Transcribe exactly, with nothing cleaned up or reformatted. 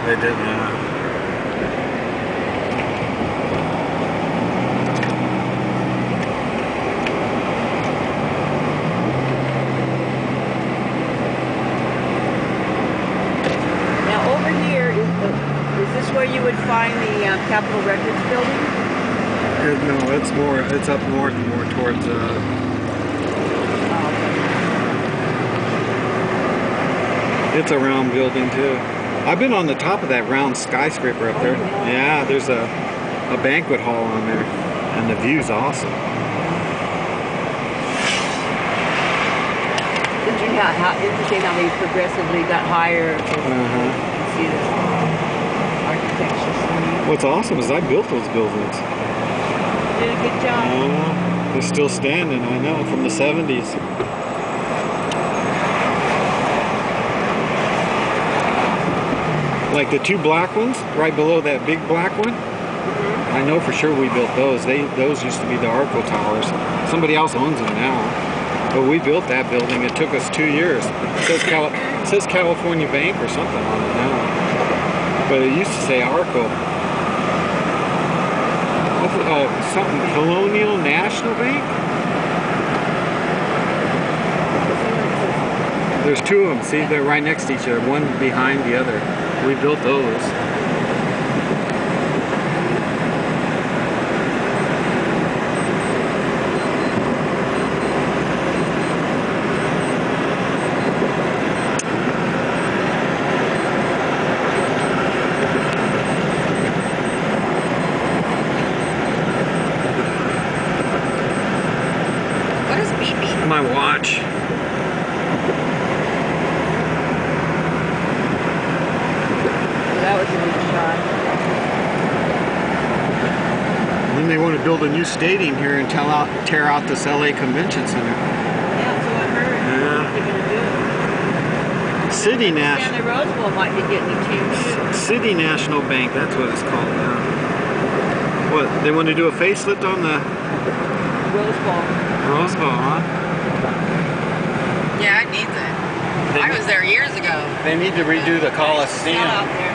They did, yeah. Now over here, is, the, is this where you would find the um, Capitol Records building? It, no, it's more, it's up north, more towards, uh... Oh, okay. It's a round building too. I've been on the top of that round skyscraper up there. Yeah, there's a, a banquet hall on there, and the view's awesome. Did you how, how interesting how they progressively got higher? Uh-huh. See this architecture. What's awesome is I built those buildings. Did a good job. Uh, they're still standing, I know, from the seventies. Like the two black ones, right below that big black one. Mm-hmm. I know for sure we built those. They Those used to be the Arco Towers. Somebody else owns them now. But we built that building. It took us two years. It says, Cal it says California Bank or something on it now. But it used to say Arco. What's it, uh, something, Colonial National Bank? There's two of them. See, they're right next to each other. One behind the other. We built those. What is beep beep? My watch. That was a good shot. And then they want to build a new stadium here and tell out, tear out this L A Convention Center. Yeah, so I heard. Yeah. What they're going to do. City National. Yeah, the Rose Bowl might be getting it too. City National Bank, that's what it's called now. What, they want to do a facelift on the Rose Bowl. Rose Bowl, huh? Yeah, it needs it. They I was there years ago. They need to redo the It's Coliseum. not out there.